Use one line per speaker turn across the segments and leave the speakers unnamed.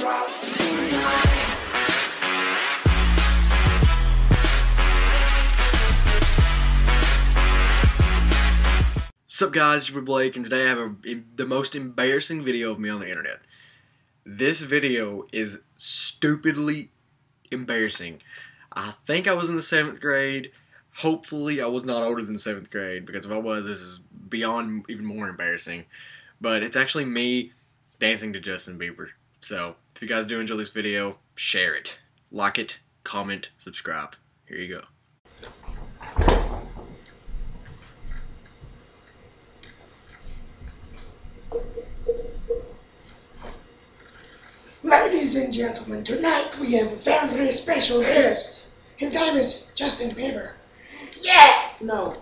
drop tonight.
Sup guys, it's your boy Blake, and today I have the most embarrassing video of me on the internet. This video is stupidly embarrassing. I think I was in the 7th grade. Hopefully I was not older than 7th grade, because if I was, this is beyond even more embarrassing. But it's actually me dancing to Justin Bieber. So, if you guys do enjoy this video, share it. Like it, comment, subscribe. Here you go.
Ladies and gentlemen, tonight we have a very special guest. His name is Justin Bieber. Yeah! No.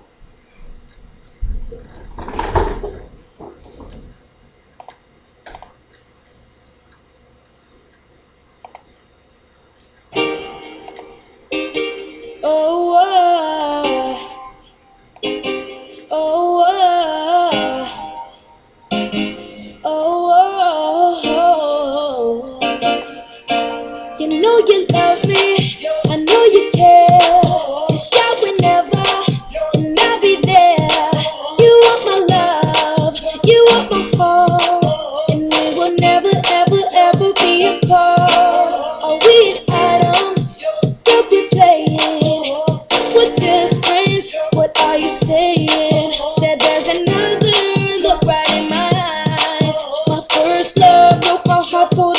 You know you love me, I know you care. Just shout whenever, and I'll be there. You want my love, you want my heart, and we will never, ever, ever be apart. Are we an item? Don't be playing. We're just friends, what are you saying? Said there's another look right in my eyes. My first love broke my heart for